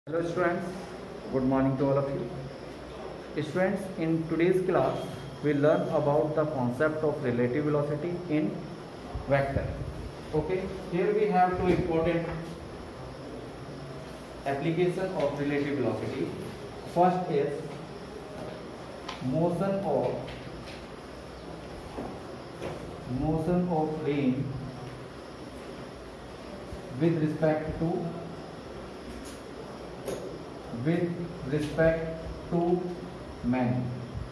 Hello students, good morning to all of you. Students, in today's class, we learn about the concept of relative velocity in vector. Okay, here we have two important application of relative velocity. First is motion of rain with respect to man.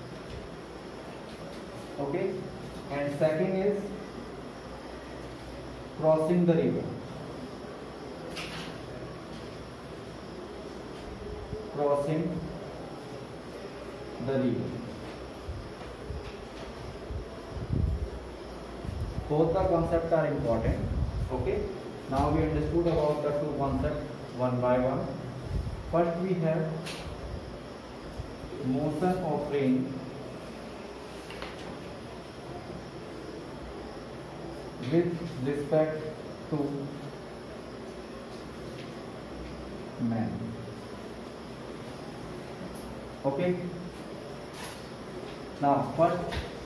Okay, and second is crossing the river. Both the concepts are important. Okay, now we understood about the two concepts one by one. First we have motion of rain with respect to man. Okay, now first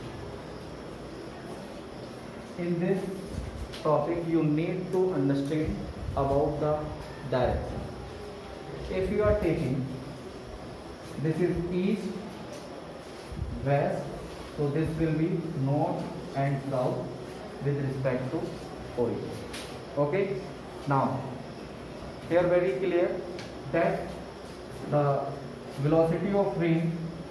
in this topic you need to understand about the direction. If you are taking, this is east, west, so this will be north and south with respect to origin. Okay, now here very clear that the velocity of rain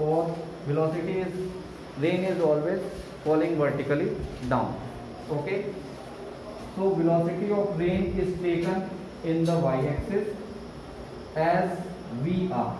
rain is always falling vertically down. Okay, so velocity of rain is taken in the y-axis as VR.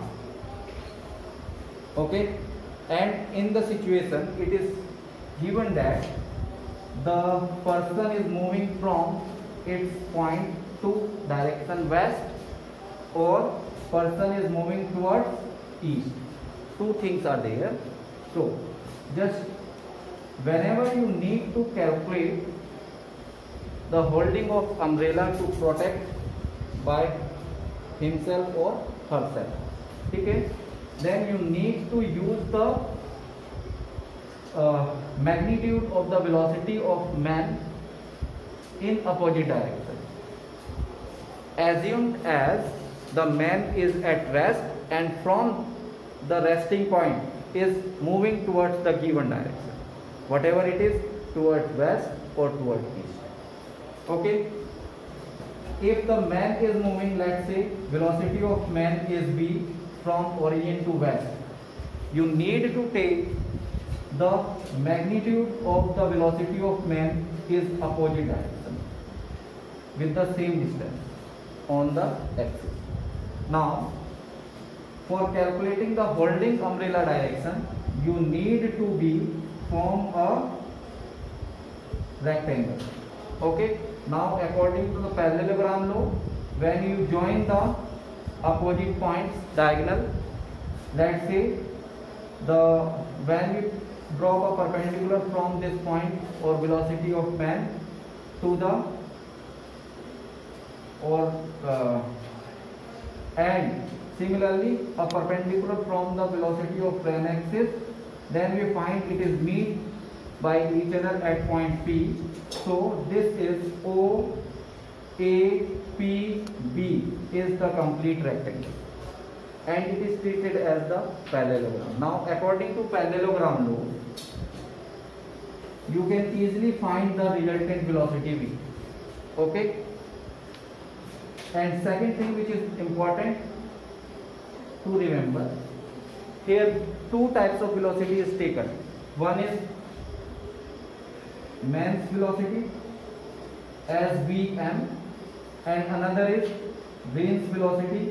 Okay, and in the situation it is given that the person is moving from its point to direction west or person is moving towards east. Two things are there. So just whenever you need to calculate the holding of umbrella to protect by himself or herself, okay, then you need to use the magnitude of the velocity of man in opposite direction. Assumed as the man is at rest and from the resting point is moving towards the given direction, whatever it is, towards west or towards east. Okay, if the man is moving, let's say velocity of man is v from origin to west, you need to take the magnitude of the velocity of man is opposite direction with the same distance on the axis. Now for calculating the holding umbrella direction, you need to be form a rectangle. Okay, now according to the parallelogram law, when you join the opposite points diagonal, let's say when you draw a perpendicular from this point or velocity of man to the and similarly a perpendicular from the velocity of ran axis, then we find it is meet by each other at point P. So this is OAPB is the complete rectangle and it is treated as the parallelogram. Now according to parallelogram law, you can easily find the resultant velocity v. Okay, and second thing which is important to remember, here two types of velocity is taken. One is man's velocity as Vm and another is rain's velocity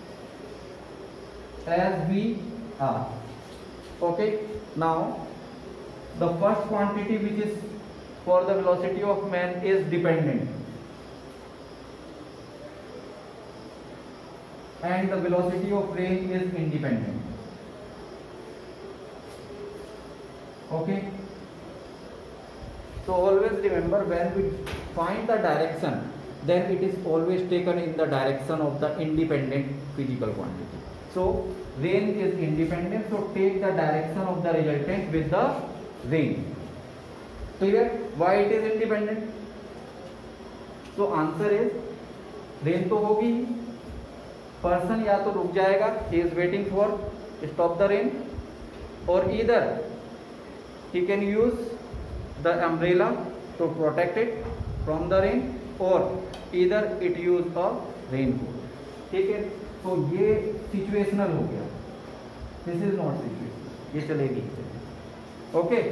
as Vr. Okay, now the first quantity which is for the velocity of man is dependent and the velocity of rain is independent. Okay, so always remember when we find the direction then it is always taken in the direction of the independent physical quantity. So rain is independent, so take the direction of the resultant with the rain. Clear? Why it is independent? So answer is rain तो होगी ही, person या तो रुक जाएगा, he is waiting for stop the rain, or either he can use the umbrella to protect it from the rain, or either it use a raincoat. ठीक है, तो ये सिचुएशनल हो गया, दिस इज नॉट सिचुएशनल, ये चलेगी. Okay,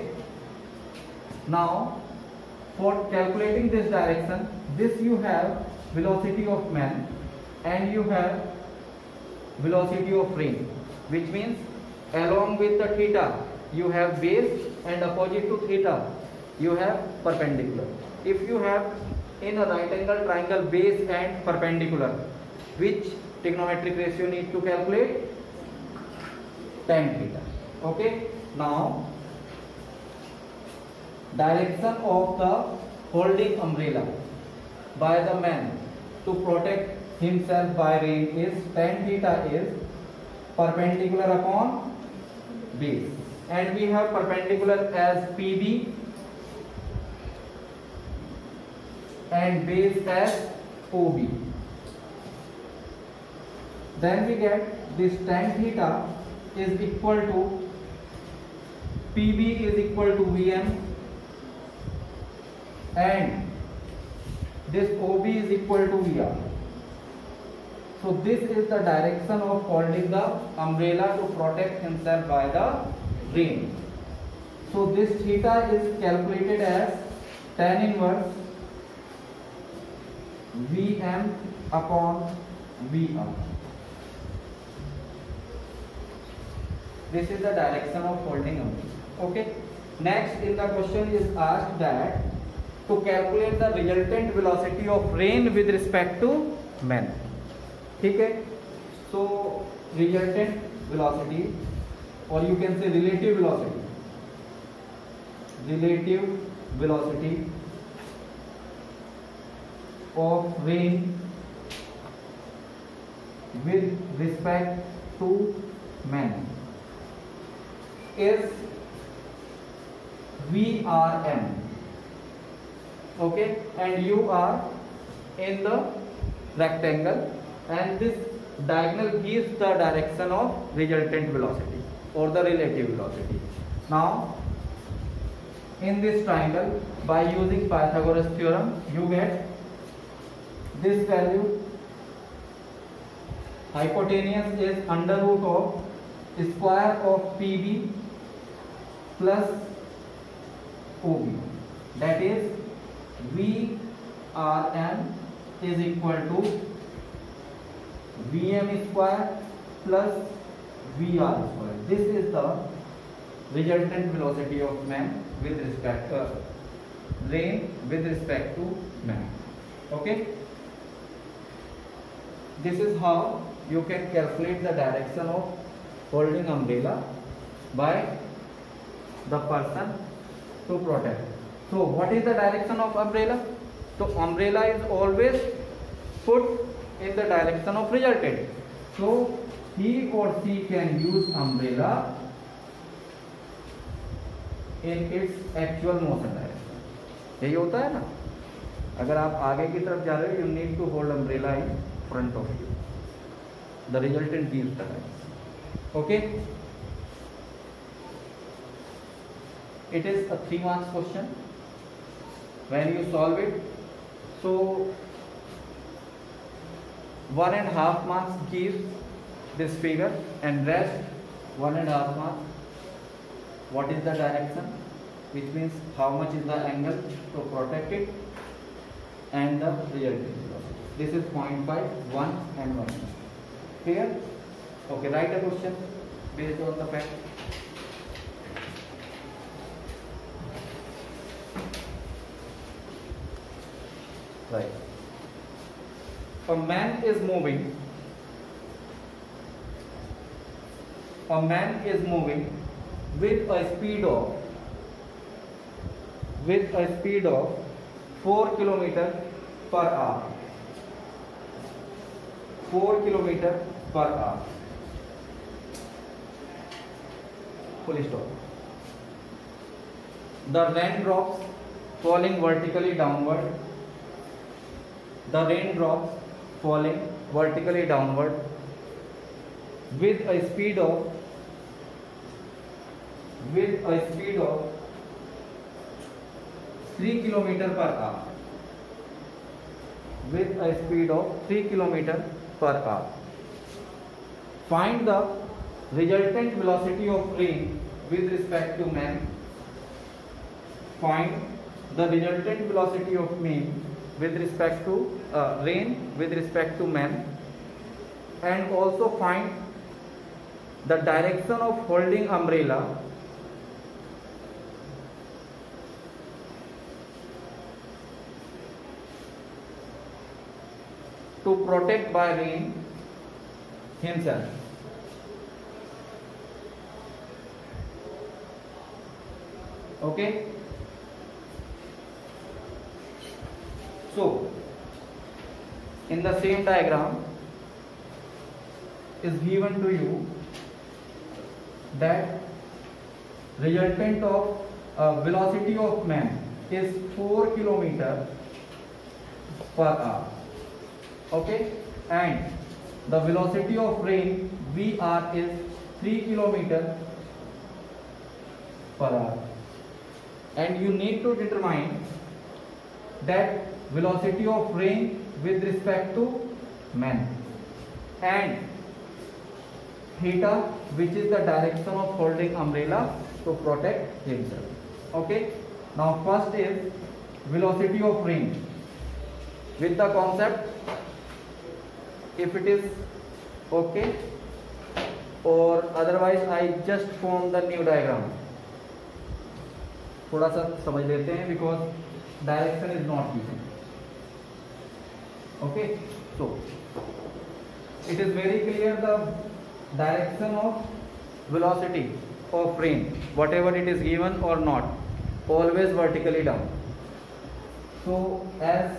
now for calculating this direction, this you have velocity of man and you have velocity of rain, which means along with the theta you have base and opposite to theta you have perpendicular. If you have in a right angle triangle base and perpendicular, which trigonometric ratio need to calculate? Tan theta. Okay, now direction of the holding umbrella by the man to protect himself by rain is tan theta is perpendicular upon base, and we have perpendicular as PB and base as OB. Then we get this tan theta is equal to PB is equal to VM and this OB is equal to VR. So this is the direction of holding the umbrella to protect himself by the rain. So this theta is calculated as tan inverse VM upon VR. This is the direction of holding umbrella. Okay. Next in the question is asked that to calculate the resultant velocity of rain with respect to man. ठीक है, so resultant velocity, or you can say relative velocity of rain with respect to man is VRM. Okay, and you are in the rectangle and this diagonal gives the direction of resultant velocity or the relative velocity. Now in this triangle, by using Pythagoras theorem, you get this value. Hypotenuse is under root of square of PB plus OB, that is VRM is equal to VM square plus VR square. This is the resultant velocity of man with respect to rain with respect to man. Okay, this is how you can calculate the direction of holding umbrella by the person to protect. So what is the direction of umbrella? So umbrella is always put in the direction of resultant. So he or she can use umbrella in its actual motion direction. यही होता है ना, अगर आप आगे की तरफ जा रहे हो, you need to hold umbrella in front of you. The resultant gives the direction. Okay. It is a 3 marks question. When you solve it, so 1.5 marks gives this figure and rest 1.5 marks. What is the direction, which means how much is the angle to protect it, and the resultant velocity. This is 0.5, 1 and 1. Clear? Okay, write a question based on the fact. Right. A man is moving. A man is moving with a speed of 4 km per hour. 4 kilometer per hour. Full stop. The raindrops falling vertically downward. The raindrops falling vertically downward with a speed of 3 kilometer per hour. With a speed of 3 kilometer per hour. Find the resultant velocity of rain with respect to man. Find the resultant velocity of rain with respect to man, and also find the direction of holding umbrella to protect by rain himself. Okay. So, in the same diagram is given to you that resultant of velocity of man is 4 kilometer per hour. Okay, and the velocity of rain VR is 3 kilometer per hour, and you need to determine that velocity of rain with respect to man, and theta, which is the direction of holding umbrella to protect himself. Okay, now first is velocity of rain with the concept, if it is okay, or otherwise I just form the new diagram. थोड़ा सा समझ लेते हैं because direction is not given. Okay, so it is very clear the direction of velocity of rain, whatever it is given or not, always vertically down. So as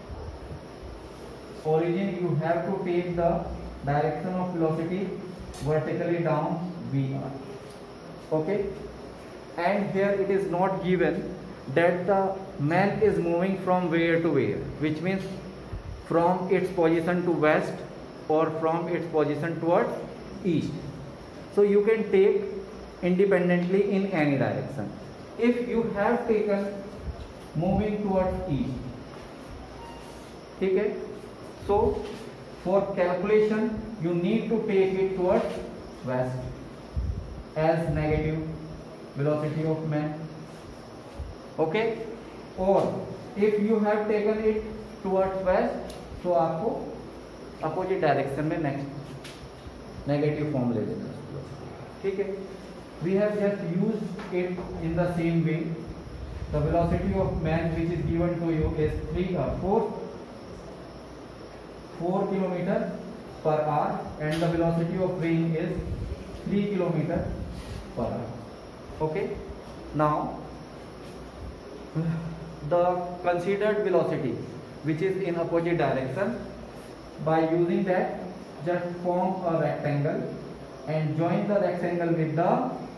origin you have to take the direction of velocity vertically down VR. Okay, and here it is not given that the man is moving from where to where, which means from its position to west or from its position towards east. So you can take independently in any direction. If you have taken moving towards east, okay, so for calculation you need to take it towards west as negative velocity of man. Okay, or if you have taken it towards west, तो आपको opposite direction में next negative form ले लेना, ठीक है. We have just used it in the same way. The velocity of man which is given to you is 4 kilometre per hour and the velocity of rain is 3 kilometre per hour. Okay, now the considered velocity which is in opposite direction, by using that just form a rectangle and join the rectangle with the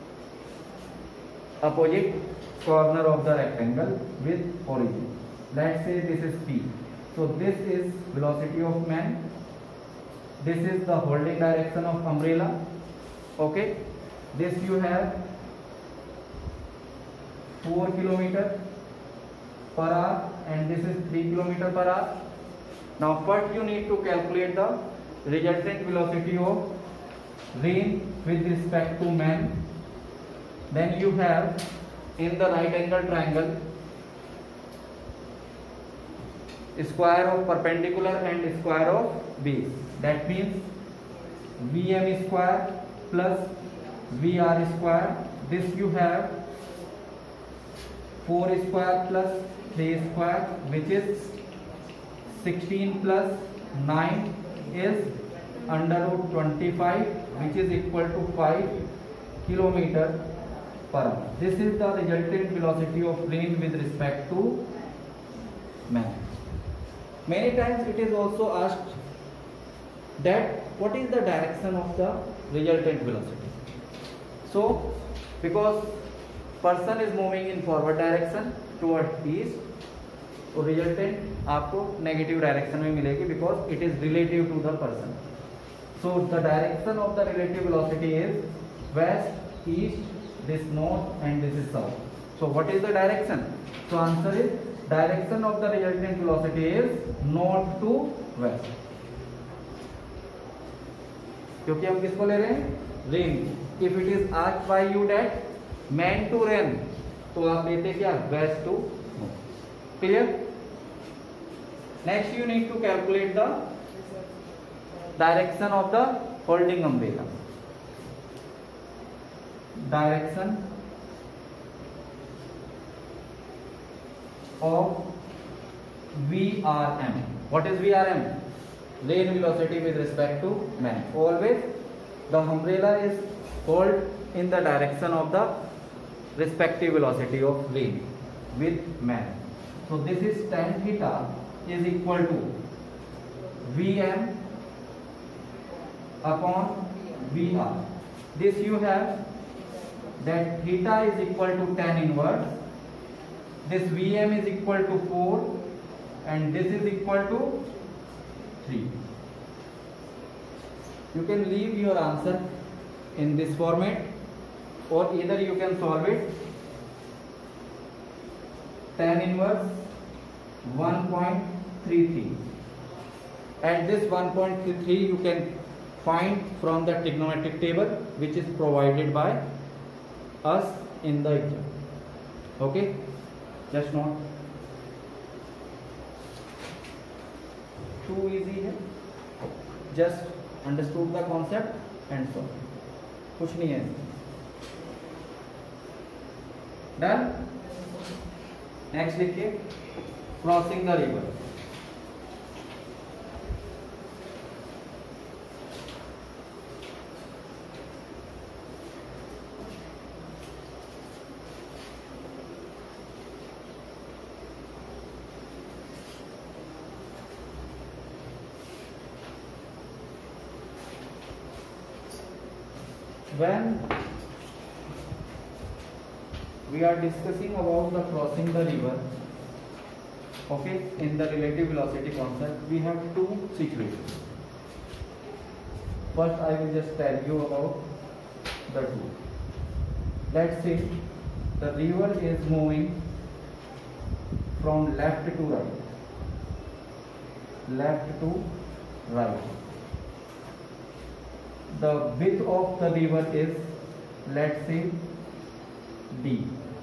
opposite corner of the rectangle with origin. Let's say this is P. So this is velocity of man, this is the holding direction of umbrella. Okay, this you have 4 kilometer per hour and this is 3 kilometer per hour. Now first you need to calculate the resultant velocity of rain with respect to man. Then you have in the right angle triangle square of perpendicular and square of base. That means Vm square plus Vr square. This you have 4 square plus 3 square, which is 16 plus 9 is under root 25, which is equal to 5 kilometer per hour. This is the resultant velocity of rain with respect to man. Many times it is also asked that what is the direction of the resultant velocity. So because person is moving in forward direction toward east, तो resultant आपको negative direction में मिलेगी because it is relative to the person. So the direction of the relative velocity is west, east, this north and this is south. So what is the direction? So answer is direction of the resultant velocity is north to west. क्योंकि हम किसको ले रहे हैं? Rain. If it is asked by you that man to rain, तो आप लेते क्या? West to north. Clear? Next you need to calculate the direction of the holding umbrella. Direction of VRM. What is VRM? Rain velocity with respect to man. Always the umbrella is held in the direction of the respective velocity of rain with man. So this is tan theta is equal to Vm upon Vr. This you have that theta is equal to tan inverse. This Vm is equal to 4 and this is equal to 3. You can leave your answer in this format or either you can solve it. Tan inverse 1.33. At this 1.33 you can find from the trigonometric table which is provided by us in the exam. Okay, just not too easy है, just understood the concept and so कुछ नहीं है. Done. Next लिखिए crossing the river. When we are discussing about the crossing the river, okay, in the relative velocity concept we have two situations. First I will just tell you about the two. Let's say the river is moving from left to right, left to right. The width of the river is, let's say, D.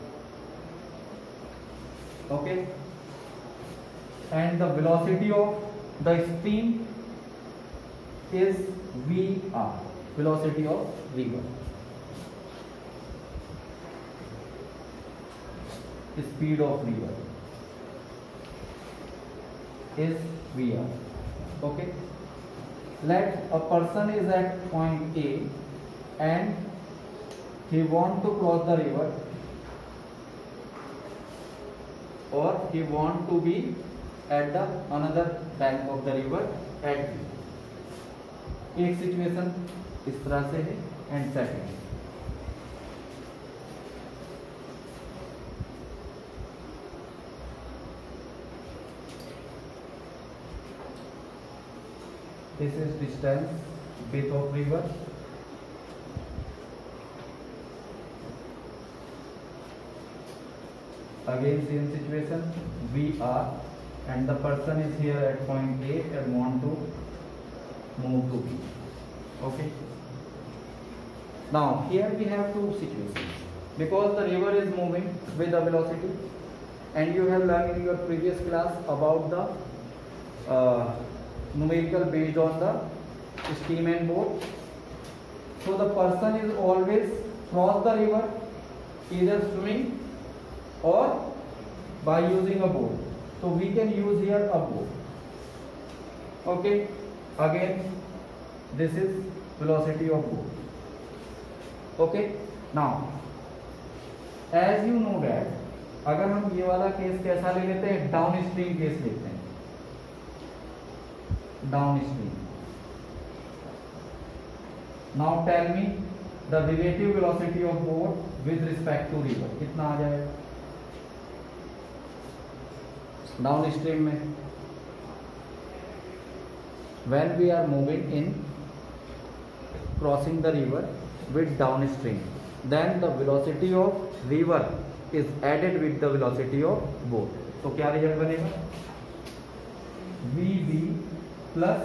Okay, and the velocity of the stream is VR, velocity of river, speed of river is VR. Okay, let a person is at point A and he want to cross the river or he want to be at the another bank of the river at B. एक situation इस तरह से है and second this is distance width of river. Again same situation, we are and the person is here at point A and want to move to B. Okay, now here we have two situations because the river is moving with the velocity and you have learned in your previous class about the numerical based on the steam and boat. So the person is always cross the river either swimming or by using a boat. So we can use here a boat. Okay, again this is velocity of boat. Okay, now as you know that अगर हम ये वाला case कैसा ले लेते हैं, down stream case लेते हैं. Down stream now tell me the relative velocity of boat with respect to river कितना आ जाएगा डाउन स्ट्रीम में when we are moving in crossing the river with downstream, then the velocity of river is added with the velocity of boat. तो क्या result बनेगा VB plus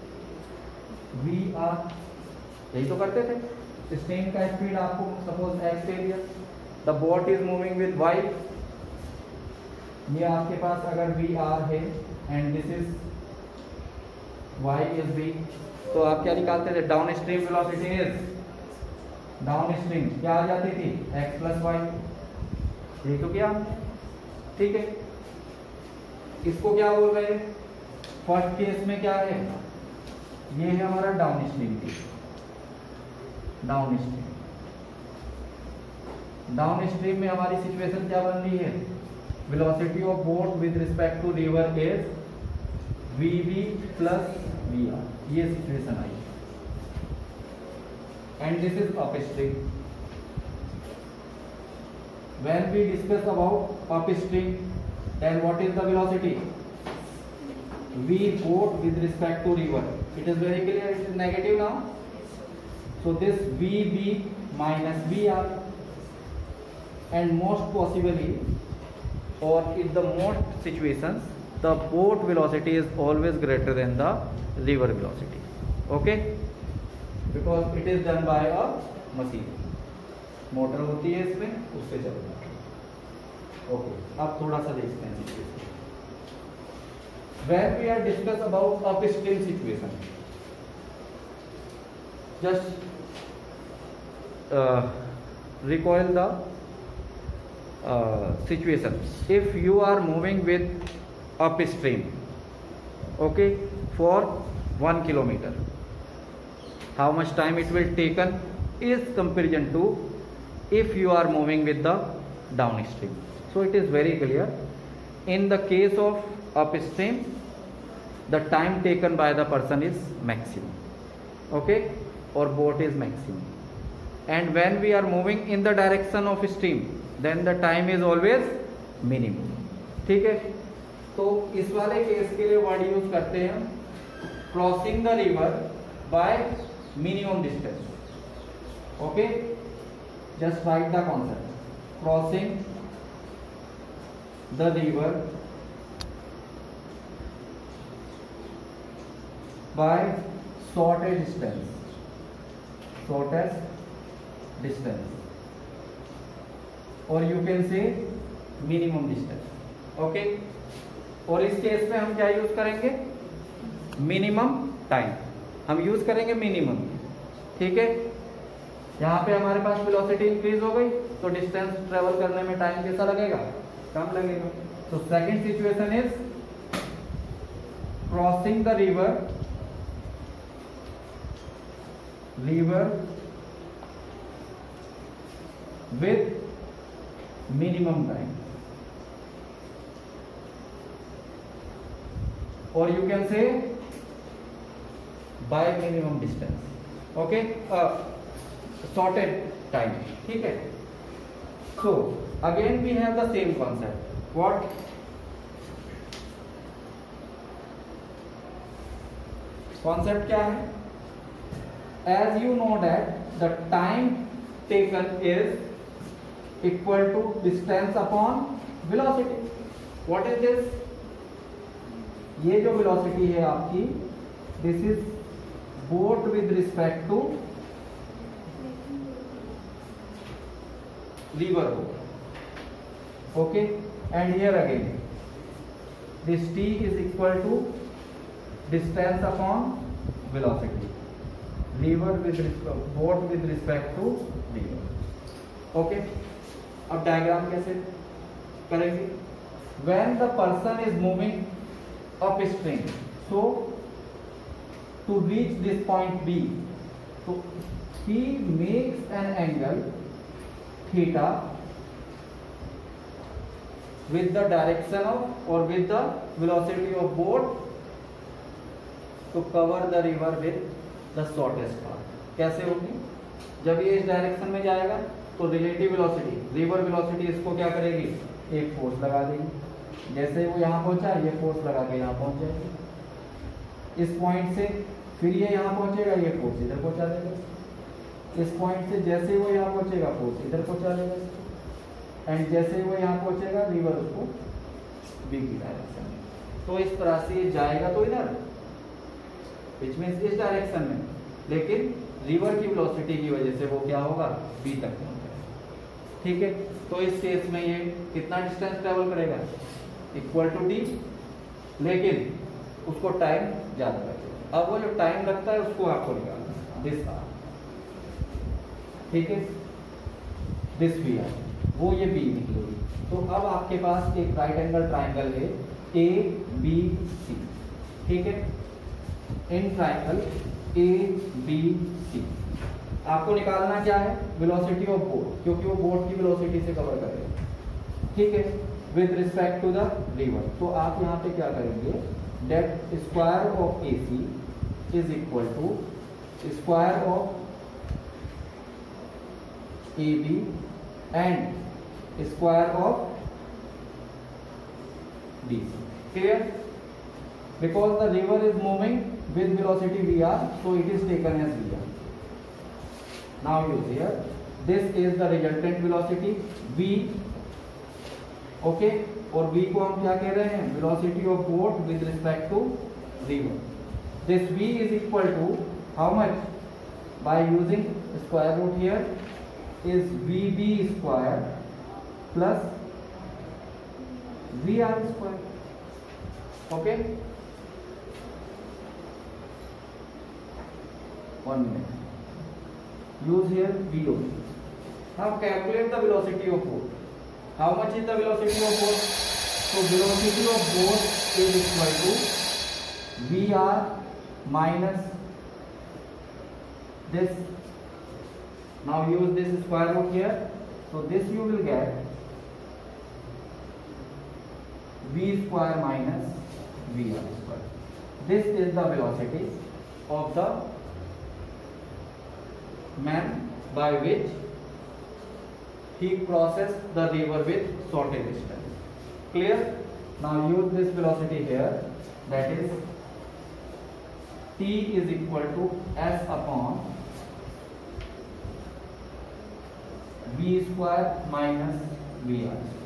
VR, यही तो करते थे. स्ट्रीम का स्पीड आपको सपोज x दे दिया, the boat is moving with y, ये आपके पास अगर VR है and this is y is v, तो आप क्या निकालते थे down stream velocity is down stream क्या आ जाती थी x प्लस वाई, ये तो क्या ठीक है. इसको क्या बोल रहे हैं फर्स्ट केस में क्या है, ये है हमारा डाउन स्ट्रीम की डाउन स्ट्रीम में हमारी सिचुएशन क्या बन रही है, velocity of boat with respect to river is VB plus VR, ये situation I and this is upstream. When we discuss about upstream then what is the velocity V boat with respect to river, it is very clear, it is negative now, so this VB minus VR, and most possibly or in the most situations the boat velocity is always greater than the river velocity, okay, because it is done by a machine. Motor होती है इसमें, उससे चलता है. Okay, अब थोड़ा सा देखते हैं situation. When we are discuss about upstream situation, just recoil the situation. If you are moving with upstream, okay, for 1 kilometer, how much time it will taken is comparison to if you are moving with the downstream. So it is very clear, in the case of upstream the time taken by the person is maximum, okay, or boat is maximum, and when we are moving in the direction of stream then the time is always minimum. ठीक है, तो इस वाले case के लिए word use करते हैं crossing the river by minimum distance. Okay, just write the concept, crossing the river by shortest distance, और you can say minimum distance. Okay, और इस केस में हम क्या यूज करेंगे, मिनिमम टाइम हम यूज करेंगे मिनिमम. ठीक है, यहाँ पे हमारे पास वेलोसिटी इंक्रीज हो गई तो डिस्टेंस ट्रेवल करने में टाइम कैसा लगेगा, कम लगेगा. तो second situation is crossing the river with minimum time, or you can say by minimum distance. Okay, shorted time. ठीक है, so again we have the same concept. What? Concept क्या है? As you know that the time taken is equal to distance upon velocity. What is this? ये जो velocity है आपकी, this is boat with respect to river boat. Okay, and here again this t is equal to distance upon velocity, river with boat with respect to river. Okay, अब diagram कैसे करेंगे, when the person is moving upstream, so to reach this point B, so he makes an angle theta with the direction of or with the velocity of boat to cover the river with the shortest path. कैसे होगी? जब ये इस direction में जाएगा तो relative velocity, river velocity इसको क्या करेगी? एक फोर्स लगा देगी। जैसे वो यहाँ पहुंचा, ये फोर्स लगा के यहाँ पहुंच जाएगी इस पॉइंट से, फिर ये यहाँ पहुंचेगा, ये फोर्स इधर पहुंचा देगा। इस पॉइंट से जैसे वो यहाँ पहुंचेगा, फोर्स इधर पहुंचा देगा, एंड जैसे वो यहाँ पहुंचेगा, रिवर उसको बी की डायरेक्शन में। तो इस तरह से ये जाएगा तो इधर, विच मीन्स इस डायरेक्शन में, लेकिन रिवर की वेलोसिटी की वजह से वो क्या होगा? बी तक पहुंचेगा। ठीक है, तो इस केस में ये कितना डिस्टेंस ट्रेवल करेगा? इक्वल टू डी, लेकिन उसको टाइम ज्यादा लगेगा। अब वो जो टाइम लगता है उसको आपको निकालना, दिस आर, ठीक है, दिस वी आर, वो ये बी निकलेगी। तो अब आपके पास एक राइट एंगल ट्राइंगल है ए बी सी, ठीक है, in triangle A B C आपको निकालना क्या है? वेलोसिटी ऑफ बोट, क्योंकि वो बोट की वेलोसिटी से कवर करेगा, ठीक है, with respect to the river. तो आप यहाँ पे क्या करेंगे? That square of A C is equal to square of A B and square of D C. Clear? Because the river is moving with velocity vr, so it is taken as vr. Now use here, this is the resultant velocity v, okay, और v को हम क्या कह रहे हैं? Velocity of boat with respect to river. This v is equal to how much? By using square root here is vb square plus vr square. Okay, 1 minute. Use here VO. Now calculate the velocity of boat. How much is the velocity of boat? So velocity of boat is equal to VR minus this. Now use this square root here. So this you will get V square minus VR square. This is the velocity of the man by which he crosses the river with shortest distance. Clear? Now use this velocity here, that is T is equal to S upon V square minus VR square.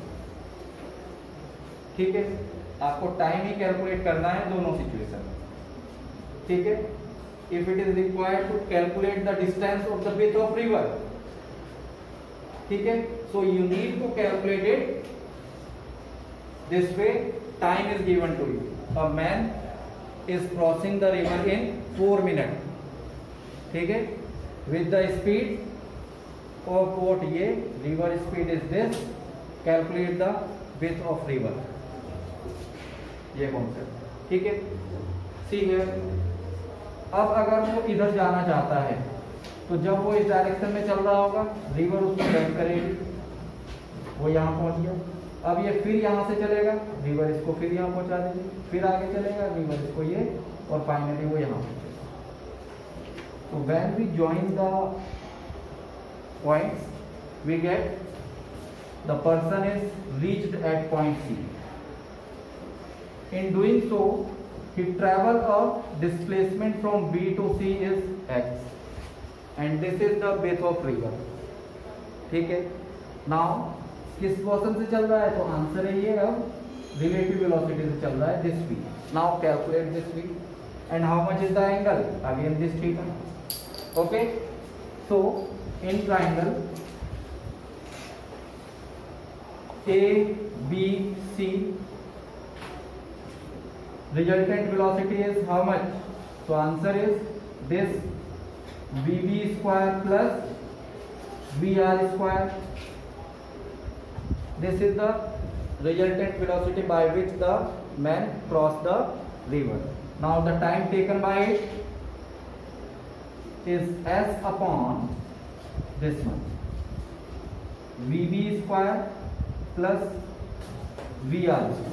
ठीक है, आपको time ही calculate करना है दोनों situation, ठीक है। If it is required to calculate the distance of the width of river, ठीक है, so you need to calculate it this way. Time is given to you, a man is crossing the river in 4 minute, ठीक है, with the speed of boat, ये river speed is this, calculate the width of river, ये concept, ठीक है। See here, अब अगर वो इधर जाना चाहता है तो जब वो इस डायरेक्शन में चल रहा होगा, रिवर उसको बैक करेगी, वो यहाँ पहुंच गया, अब ये फिर यहाँ से चलेगा, रिवर इसको फिर यहाँ पहुंचा देगी, फिर आगे चलेगा, रिवर इसको ये, और फाइनली वो यहाँ पहुंचेगा। तो when we join the points we get the person is reached at point C. In doing so, he travel a displacement from B to C is x, and this is the width of river. ठीक है, now किस motion से चल रहा है? तो answer है ये, अब रिलेटिव वेलोसिटी से चल रहा है, this v. Now calculate this v, and how much is the angle? Again this theta. Okay, so in triangle A B C, resultant velocity is how much? So answer is this VB square plus VR square. This is the resultant velocity by which the man crossed the river. Now the time taken by it is S upon this one, VB square plus VR square.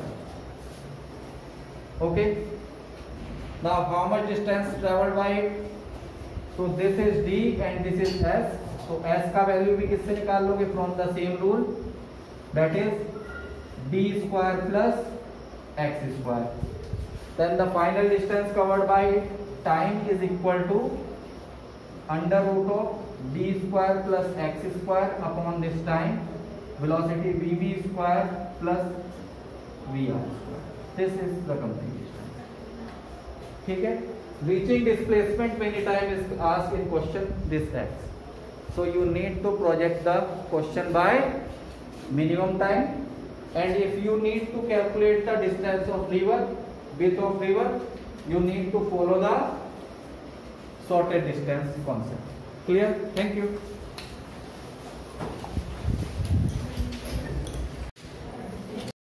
Okay, now how much distance traveled by it? So this is d and this is s. So s का value भी किससे निकाल लोगे? From the same rule, that is d square plus x square. Then the final distance covered by time is equal to under root of d square plus x square upon this time, velocity vv square plus vr square. This is the complete distance. ठीक है? Reaching displacement many times is asked in question this x. So you need to project the question by minimum time, and if you need to calculate the distance of river, width of river, you need to follow the sorted distance concept. Clear? Thank you.